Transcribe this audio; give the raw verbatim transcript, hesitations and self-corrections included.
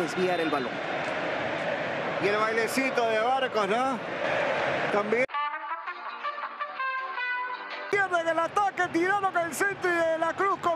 desviar el balón. Y el bailecito de Barcos, ¿no? También. Pierden el ataque, tiraron el centro y de la Cruz.